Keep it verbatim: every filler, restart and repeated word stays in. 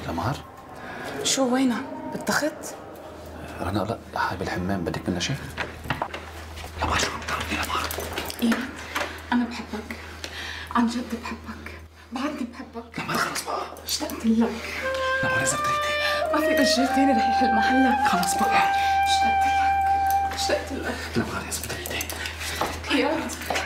لمار؟ شو وينها؟ بالتخت؟ رنا لا، هاي بالحمام، بدك منها شيء؟ لمار شو عم تعملي لمار؟ ايه أنا بحبك، عن جد بحبك، بعدني بحبك. لمار خلص بقى، اشتقت لك. لمار إذا بتريدي ما في رجال تاني رح يحل محلك. خلص بقى، اشتقت لك، اشتقت لك. لمار إذا بتريدي اياد